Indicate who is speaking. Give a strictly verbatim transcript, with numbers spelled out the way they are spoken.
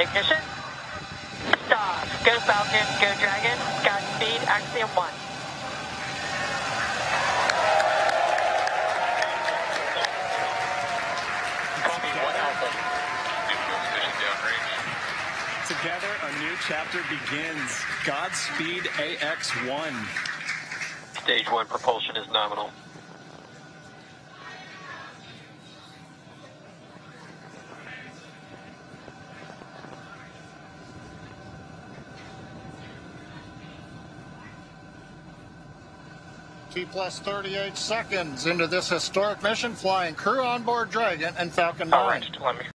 Speaker 1: ignition. Stop. Go Falcon, go Dragon. Godspeed, Axiom one.
Speaker 2: Together, a new chapter begins. Godspeed, A X one.
Speaker 1: Stage one propulsion is nominal.
Speaker 3: T plus thirty-eight seconds into this historic mission, flying crew on board Dragon and Falcon nine.
Speaker 1: All right, let me